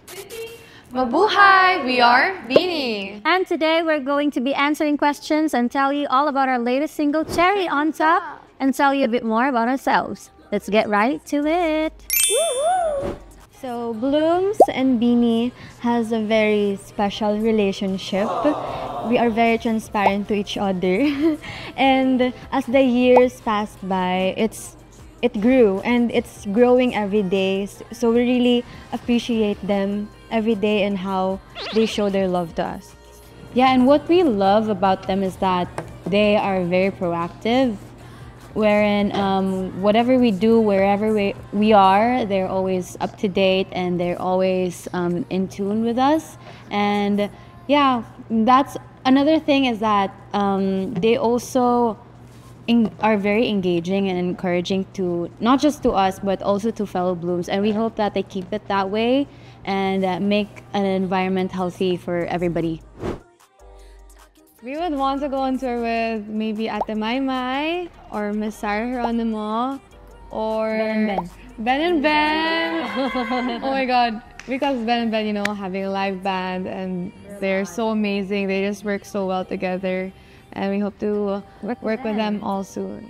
Mabuhay! We are BINI! And today we're going to be answering questions and tell you all about our latest single, Cherry on Top, and tell you a bit more about ourselves. Let's get right to it! So, Blooms and BINI has a very special relationship. We are very transparent to each other. And as the years passed by, it grew and it's growing every day. So we really appreciate them every day and how they show their love to us. Yeah, and what we love about them is that they are very proactive, wherein whatever we do, wherever we are, they're always up to date and they're always in tune with us. And yeah, that's another thing is that they also are very engaging and encouraging to not just to us but also to fellow Blooms, and we hope that they keep it that way and make an environment healthy for everybody. We would want to go on tour with maybe Ate Maymay or Miss Sarah Geronimo or Ben and Ben. Oh my God, because Ben and Ben, you know, having a live band and they're so amazing. They just work so well together. And we hope to work with them all soon.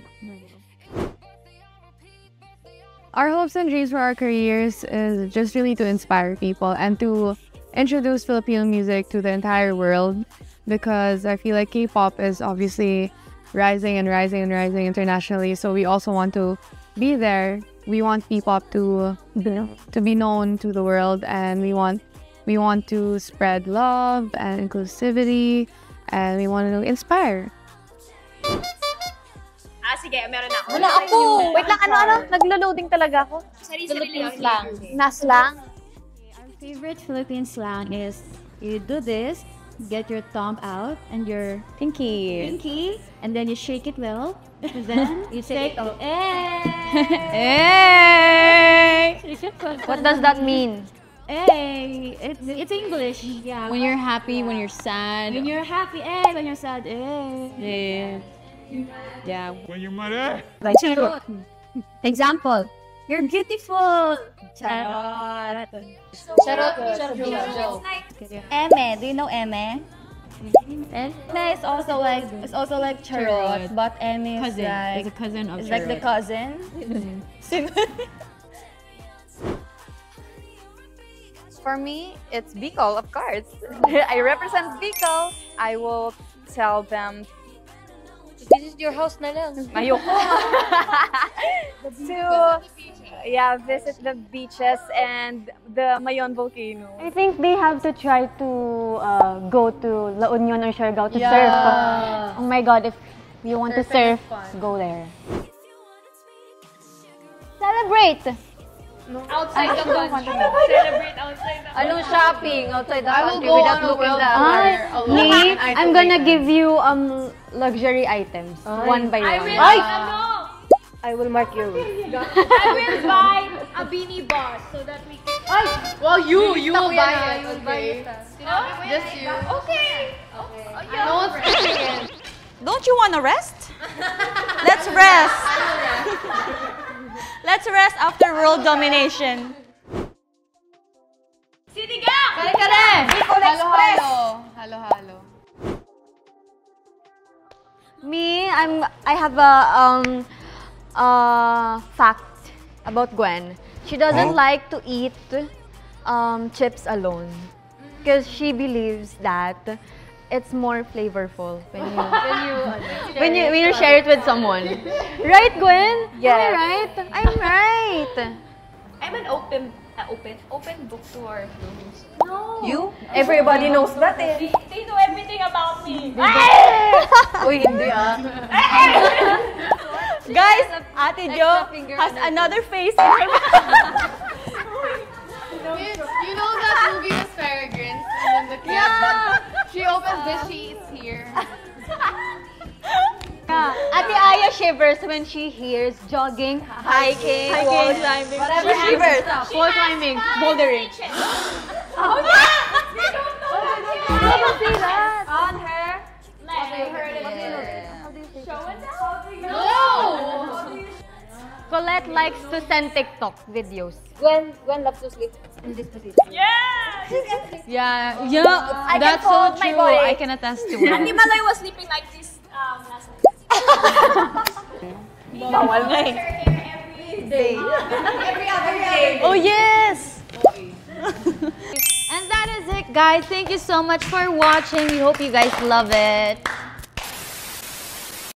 Our hopes and dreams for our careers is just really to inspire people and to introduce Filipino music to the entire world, because I feel like K-pop is obviously rising and rising and rising internationally. So we also want to be there. We want P-pop to be known to the world, and we want to spread love and inclusivity. And we want to inspire. Sige, meron ako. Wala ako! Wait lang, ano? Naglo-loading talaga ako. Philippine slang. Na-slang? Our favorite Philippine slang is, you do this, get your thumb out and your pinky, and then you shake it well, and then you say, Hey! What does that mean? Hey, it's English. Yeah. When you're happy, when you're sad. When you're happy, when you're sad, Yeah. When you're mad, Charot. Example, you're beautiful. Charot. Eme. Do you know Eme? Eme is also like charot, but Eme is like... It's a cousin of It's like the cousin. For me, it's Bicol, of course. I represent Bicol. I will tell them, This is your house na lang. Ayoko. To visit the beaches and the Mayon volcano. I think they have to try to go to La Union or Siargao to surf. Oh my God, if you want to surf, go there. Celebrate! Outside the country. Celebrate outside the country. Anong shopping outside the country without looking down? Me, I'm gonna give you luxury items, one by one. I will mark your way. I will buy a BINI boss so that we can... Well, you will buy it, okay? Just you. Okay. No one's picking it. Don't you want to rest? Let's rest. Let's rest after world domination. Sinigang! Halo-halo. Me, I have a fact about Gwen. She doesn't like to eat chips alone because she believes that it's more flavorful when you share it with someone. Right, Gwen? Yes. Am I right? I'm right. I'm an open book to our Blooms. No. You? Everybody knows that eh. They know everything about me. Uy, hindi Guys, Ate Jo has another face in her mouth. You know that movie Asparagus? And then the kid, she opens this, she eats here. Ate Aya shivers when she hears jogging, hiking, wall climbing. Whatever She shivers. Wall climbing, bouldering. Oh, How do you say that? on her leg. I heard it. Show and tell. No! Colette likes to send TikTok videos. Gwen loves to sleep. in this position. Yeah, I can that's so fold my true. body. I can attest to it. Auntie Maloy was sleeping like this last night. Bawal na eh. Every other day. Oh, yes! And that is it, guys. Thank you so much for watching. We hope you guys love it.